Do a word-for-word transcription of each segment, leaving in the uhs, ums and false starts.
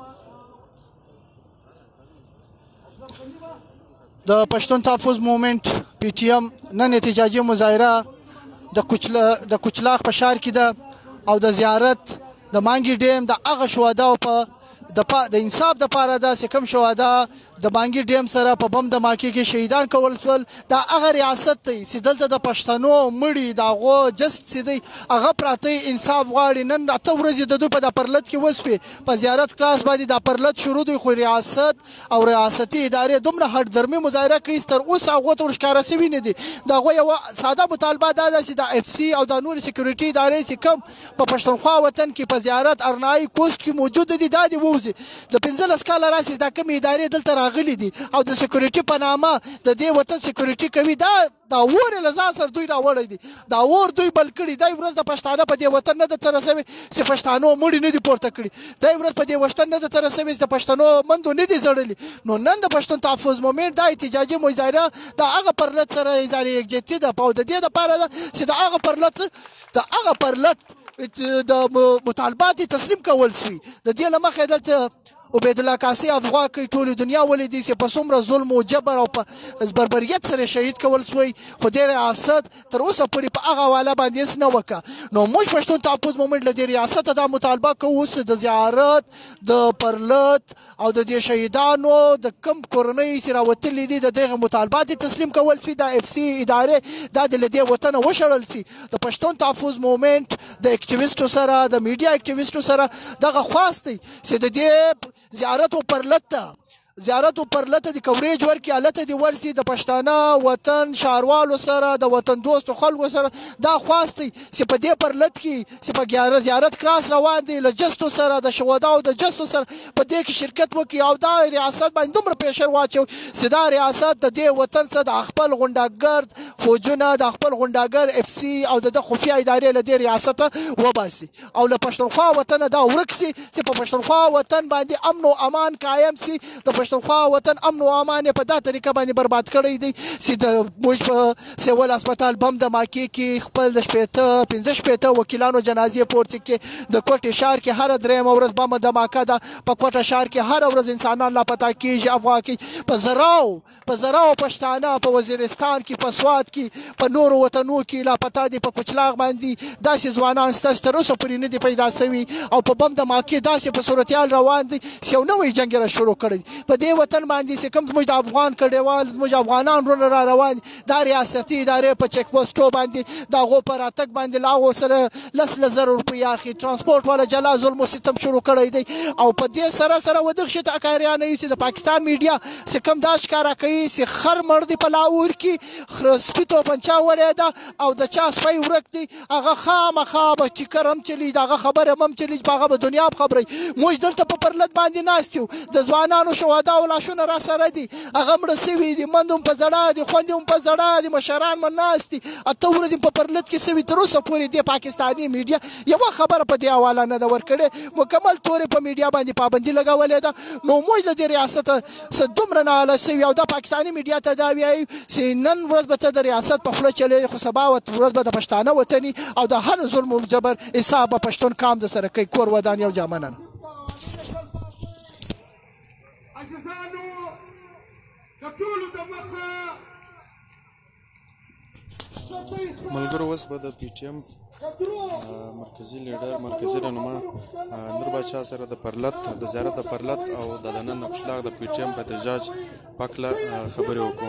د پښتون تحفظ موومنټ پی ټی ایم نن احتجاجي مظاهره د کوچلاغ په ښار کې ده او د زیارت د مانګي ډیم د هغه شهداو په د انصاف دپاره ده چې کوم شهدا د مانګي ډیم سره په بم دماکې کې شهیدان کول شول دا هغه ریاست دی چې دلته د پښتنو مړي د هغو جسد چې دی هغه پراته انصاف غواړي. نن اته ورځې د دوی په دا پرلت کې وسوې په زیارت کلاس باندې دا پرلت شروع دی خو ریاست او ریاستي ادارې دومره هټ درمي مظاهره کوي تر اوسه هغو ته ورښکاره سوي نه دي. د هغوی یوه ساده مطالبه دا ده چې د اف سي او د نورې سکیورټي ادارې چې کوم په پښتونخوا وطن کې په زیارت ارنایي پوسټ کې موجوده دي دا دې ووځي. د پنځلس کاله راسې دا کومې ادارې دلته راغلي دي او د سکیورټي په نامه د دې وطن سکیورټي کوي دا دا اور یې له ځان سره دوی راوړی دی دا اور دوی بل کړي دا ورځ د پښتانه په دې وطن نه درته رسوي چې پښتانو مړي نه دي پورته کړي دا ورځ په دې وطن نه درته رسوي چې د پښتنو مندو نه دي زړلي. نو نن د پښتون تحفظ موومنټ دا احتجاجي مظاهره د هغه پرلت سره ادارې یکجهتي ده او د دې دپاره ده چې د هغه پرلت د هغه پرلت د مطالبات تسلیم کول شوي. د دې له مخې دلته عبیدالله کاسي افغان کوي ټولې دنیا ولیدي چې په څومره ظلم و جبر او په بربریت سره شهید کول شوی خو دې ریاست تر اوسه پورې په هغه حواله باندې هېڅ نه وکړه. نو موږ پښتون تحفظ موومنټ له دې ریاسته دا مطالبه کوو اوس د زیارت د پرلت او د دې شهیدانو د کم کورنۍ چې راوتلي دي د دغه مطالبات تسلیم کول شي د اف سی ادارې دا د له دې وطنه وشړل شي. د پښتون تحفظ موومنټ د اکټیویسټو سره د میډیا اکټیویسټو سره دغه خواست دی چې د دې زیارت و پرلت ته زیارت و پرلت د کوریج ورکړي هلته دې ورسي د پښتانه وطن ښاروالو سره د وطن دوستو خلکو سره دا خواست دی چې په دې پرلت کې چې په زیارت کراس روان دی له جستو سره د شهداو د جستو سره په دې کې شرکت وکړي او دا ریاست باندې دومره پریشر واچوي چې دا ریاست د دې وطن څخه د خپل غونډاګرد فوجونه د خپل غونډاګر اف سي او د خفیه ادارې له دې ریاسته وباسي او له پښتونخوا وطنه دا ورک سي چې په پښتونخوا وطن باندې امن او امان قایم سي. د پښتونخوا وطن امن او امان په دا طریقه باندې برباد کړی دی چې د موږ په سیول هسپتال بم دماکې کې خپل د شپېته پنځه شپېته وکیلانو جنازې پورته کې د کوټې ښار کې هره درېیمه ورځ بم دماکه ده په کوټه ښار کې هره ورځ انسانان لاپته کېږي افغان کې په زراو په زراو پښتانه په وزیرستان کې په سوات کې په نورو وطنو کې لاپته دي په کوچلاغ باندې داسې ځوانان شته چې تر اوسه پورې نه دي پیدا سوي او په بم دماکې داسې په صورتحال روان دي چې یو نوی جنګ یې شروع کړی په دې وطن باندې چې کوم زموږ د افغان کډوال زموږ افغانان وروڼه را روان دي دا ریاستي ادارې په چیک پوسټو باندې د هغو په راتګ باندې له هغو سره لس لس زره روپۍ اخلي ټرانسپورټ والا جلا ظلم و ستم شروع کړی دی او په دې سره سره ودغه شي ته اکاریان یو چې د پاکستان میډیا چې کوم دا ښکاره کوي چې خر مړ دی په لاهور کې سپي توپنچه وړې ده او د چا سپی ورک دی هغه خامخا به ټیکر هم چلي د هغه خبره هم هم چلي په هغه به دنیا هم خبروي. موږ دلته په پرلت باندې ناست یو د ځوانانو شهداو لاشونه را سره دي هغه مړه سوي دي مند هم په زړه دي خویندې هم په زړه دي مشران هم ناست دي اته ورځې په پرلت کې سوي تر اوسه پورې دې پاکستاني میډیا یوه خبره په دې حواله نه ده ورکړې مکمل تورې په میډیا باندې پابندي لګولې ده. نو موږ له دې ریاسته څه دومره ناهیله سوي او دا پاکستاني میډیا ته دا وایي چې نن ورځ به ته د ریاست په خوله چلوي خو سبا ورځ به د پښتانه وطني او د هر ظلم و جبر حساب به پښتون کام د سره کوي کور ودان یو جامنن. ملګرو اوس به د پی ټي ایم مرکزي لیډر مرکزي رهنما نور باچا سره د پرلت د زیارت د پرلت او د نن د کوچلاغ د پی ټي ایم په احتجاج په هکله خبرې وکړو.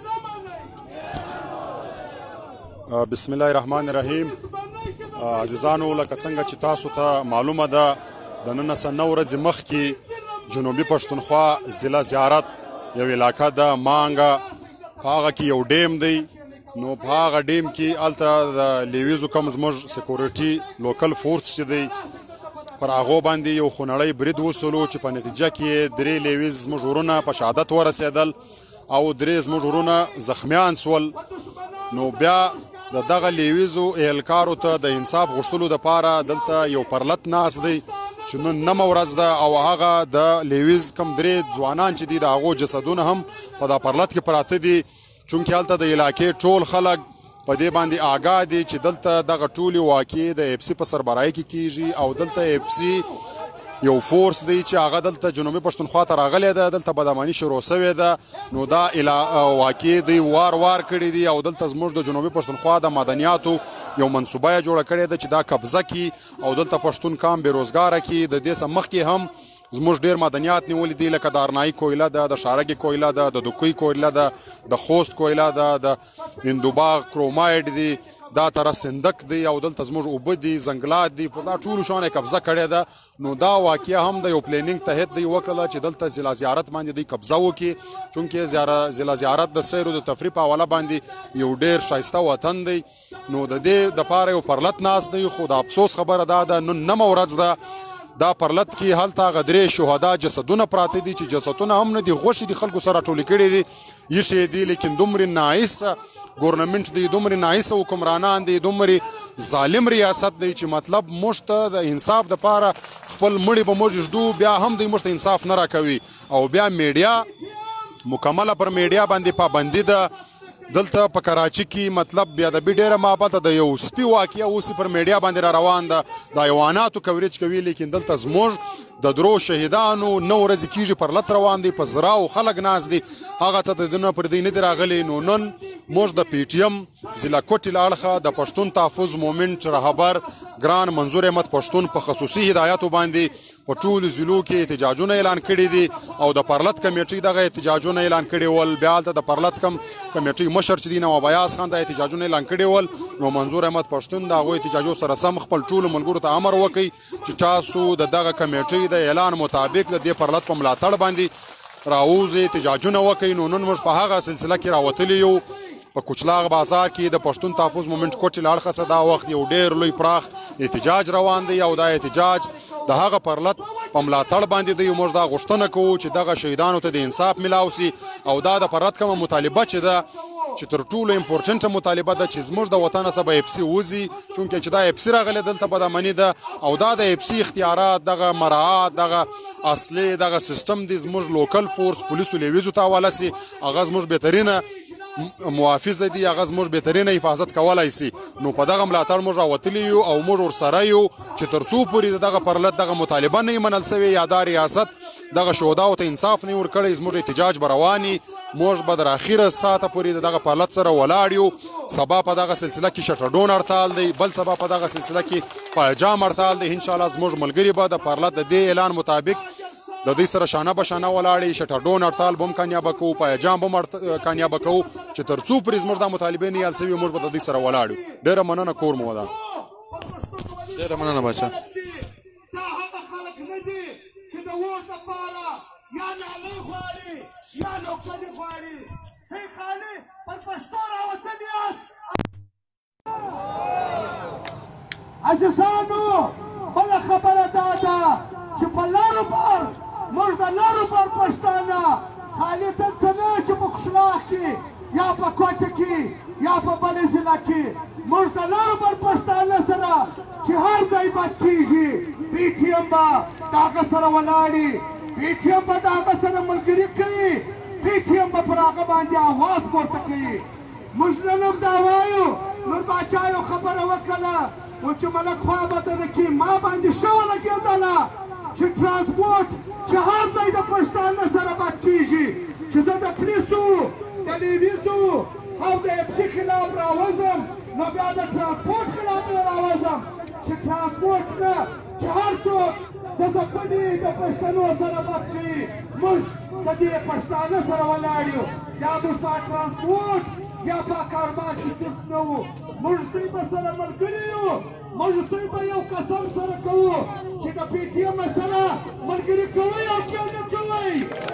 بسم الله الرحمن الرحیم. عزیزانو لکه څنګه چې تاسو ته معلومه ده د نن څه نهه ورځې مخکې جنوبي پښتونخوا ضلع زیارت یو علاقه ده مانګه په هغه کې یو ډیم دی نو په هغه ډیم کې هلته د لیویزو کم زموږ سکیورټي لوکل فورس چې دی پر هغو باندې یو خونړی برید وسولو چې په نتیجه کې درې لیویز زموږ وروڼه په شهادت ورسېدل او درې زموږ وروڼه زخمیان سول. نو بیا د دغه لیویزو اهلکارو ته د انصاف غوښتلو دپاره دلته یو پرلت ناست دی چې نن نمه ورځ ده او هغه د لیویز کم درې ځوانان چې دي د هغو جسدونه هم په دا پرلت کې پراته دي چونکې هلته د علاقې ټول خلک په دې باندې آګاه دي چې دلته دغه ټولې واقعې د اف سي په سربراهۍ کې کیږي او دلته اف سي یو فورس دی چې هغه دلته جنوبي پښتونخوا ته راغلی ده دلته بداماني شروع سوې ده نو دا واقع دی وار وار کړي دي او دلته زموږ د جنوبي پښتونخوا د معدنیاتو یو منصوبه یې جوړه کړې ده چې دا قبضه کړي او دلته پښتون کام بېروزګاره کړي د دې څخه مخکې هم زموږ ډېر معدنیات نیولي دي لکه د ارنایي کویله ده د شارګې کویله ده د دوکۍ کویله ده د خوست کویله ده د هندوباغ کرومایډ دی دا طرف صندق دی او دلته زموږ اوبه دي ځنګلات دي په دا ټولو شیانو یې قبضه کړې ده نو دا واقعه هم د یو پلینینګ تحت دوی وکړله چې دلته ضلع زیارت باندې دوی قبضه وکړي چونکې ضلع زیارت د سیر او د تفریح په حواله باندې یو ډېر ښایسته وطن دی نو د دې دپاره یو پرلت ناست دی خو د افسوس خبره دا ده نن نمه ورځ ده دا پرلت کې هلته هغه درې شهدا جسدونه پراته دي چې جسدونه هم نه دي غوښې دي خلکو سره راټولې کړي دي ایښې دي لیکن دومرې ناعیسه ګورنمنټ دی دومرې ناعیسه حکمرانان دي دومرې ظالم ریاست دی چې مطلب موږ ته د انصاف دپاره خپل مړي به موږ ږدو بیا هم دوی موږ ته انصاف نه راکوي او بیا میډیا مکمله پر میډیا باندې پابندي ده دلته په کراچي کې مطلب بیا د بي ډېره محبته د یو سپي واقعه اوس پر میډیا باندې را روان ده د حیواناتو کوریج کوي لیکن دلته زموږ د درو شهیدانو نه ورځې کېږي پرلت روان دی په زراو خلک ناست دي هغه ته د نه پر دوی نه دي راغلي نو نن موږ د پی ټي ایم ضلع کوټې له اړخه د پښتون تحفظ مومنټ رهبر ګران منظور احمد پښتون په خصوصي هدایاتو باندې په ټولو ضلعو کې احتجاجونه اعلان کړي دي او د پرلت کمیټۍ دغه احتجاجونه اعلان کړي ول بیا هلته د پرلت کم کمیټۍ مشر چې دی نواب ایاز خان د احتجاجونه اعلان کړي ول نو منظور احمد پښتون د هغوی احتجاجو سره سم خپل ټولو ملګرو ته امر وکړي چې تاسو د دغه کمیټۍ د اعلان مطابق د دې پرلت په ملاتړ باندې راوځئ احتجاجونه وکړئ نو نن موږ په هغه سلسله کې راوتلي یو په کوچلاغ بازار کې د پښتون تحفظ مومنټ کوټې له اړخه څخه دا وخت یو ډېر لوی پراخ احتجاج روان دی او دا احتجاج د هغه پرلت په ملاتړ باندې دی موږ دا غوښتنه کوو چې دغه شهیدانو ته د انصاف میلاو سي او دا د پرلت کومه مطالبه چې ده چې تر ټولو امپورټنټه مطالبه ده چې زموږ د وطن څخه به اف سي وځي چونکې چې دا اف سي راغلی دلته بدامني ده او دا د اف سي اختیارات دغه مراعات دغه اصلي دغه سیستم دی زموږ لوکل فورس پولیسو لیویزو ته حواله سي هغه زموږ بهترینه محافظه دي هغه زموږ بهترینه حفاظت کولی سي نو په دغه ملاتړ موږ راوتلي یو او موږ ورسره یو چې تر څو پورې د دغه پرلت دغه مطالبه نه وي منل سوې یا دا ریاست دغه شهداو ته انصاف نه ورکړی زموږ احتجاج به روان وي موږ به تر اخره ساعته پورې د دغه پرلت سره ولاړ یو سبا په دغه سلسله کې شټرډون هړتال دی بل سبا په دغه سلسله کې پایجام هړتال دی انشاءالله زموږ ملګري به د پرلت د دې اعلان مطابق د دوی سره شانه به شانه ولاړې شټرډون هړتال به هم کامیابه کوو پایجام به هم کامیابه کوو چې تر څو پورې زموږ دا مطالبې نه حل سوي موږ به د دوی سره ولاړ یو ډېره مننه کور مو ودان ډېره مننه باچا دا هغه خلک نه دي چې د اور دپاره یا نالۍ غواړي یا نوکري غواړي ښی خالي پر پښتو راوتلي یاست عزیزانو بله خبره دا ده چې په لارو بار موږ د لارو بار پښتانه خالي دلته نه چې په کشلاخ کې یا په کوټه کې یا په بلې ضلع کې موږ د لارو بار پښتانه سره چې هر ځای بد کېږي پي ټي ایم به د هغه سره ولاړي پي ټي ایم به د هغه سره ملګري کوي پي ټي ایم به پر هغه باندې اواز پورته کوي موږ نن هم دا وایو نور باچا یو خبره وکړله و چې ملک خوا به دغه کې ما باندې ښه ولګېدله چې ترانسپورټ چې هر ځای د پښتانه سره بد کېږي چې زه د پولیسو د لیویزو او د اف سي خلاف راوځم نو بیا د ترانسپورټ خلاف نه راوځم چې ترانسپورټ نه چې هر څوک د ځپنې د پښتنو سره بد کوي موږ د دې پښتانه سره ولاړ یو یا موږ په ترانسپورټ یا په کاروبار کې چست نه وو موږ دوی به سره ملګري یو موږ دوی به یو قسم سره کوو چې د پي ټي ایم سره ملګري کوئ او که نه کوئ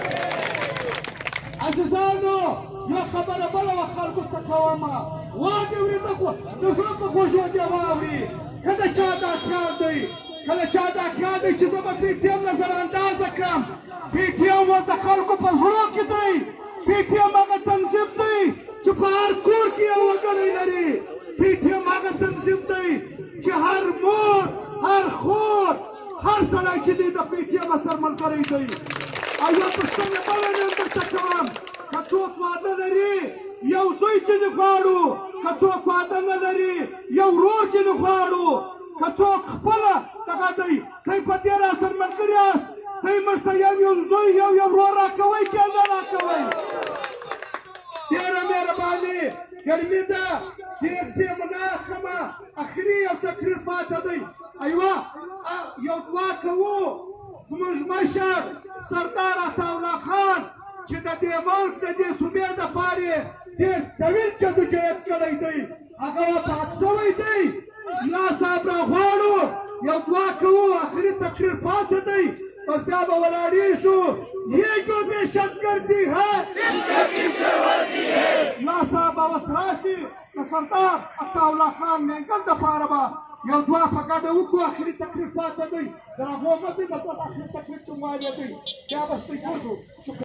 عزیزانو یو خبره بله وه خلکو ته کومه واورې ورېده خو د زړه په خوږو دې واوري که د چا دا خیال دی که د چا دا خیال دی چې زه به پي ټي ایم نظر اندازه کړم پي ټي ایم اوس د خلکو په زړو کې دی پي ټي ایم هغه تنظیم دی چې په هر کور کې یو وګړی لري پي ټي ایم هغه تنظیم دی چې هر مور هر خور هر سړی چې دی د پي ټي ایم سره ملګری دی او یو پوښتنه بله مې هم درته کوم که څوک واده لري یو زوی چې نه غواړو که څوک واده نه لري یو ورور چې نه غواړو که څوک خپله دغه دی دی په دې را سره ملګري دوی موږ ته یو یو زوی یو یو ورور راکوئ که نه راکوئ ډېره مهرباني ګرمي ده ډېر ټیمونه کمه اخري یو تقریر پاته دی ایوه یو دعا کوو زموږ مشر سردار عطاالله خان چې د دې ملک د دې صوبې دپاره یې ډېر طویل جدوجهد کړی دی هغه وفات شوی دی ملا صاحب راغواړو یو دعا کوو اخري تقریر پاته دی بس بیا به ولاړېږو یہ جو بے شک کرتی ہے اس کے پیچھے ہوتی ہے ملا صاحب اوس راشي د سردار عطاالله خان مېنګل دپاره به یو دعا په ګډه وکړو اخري تقریر پاته دی د هغو مه دی به دغه اخري تقریر چې مو اورېدی بیا به ستاسو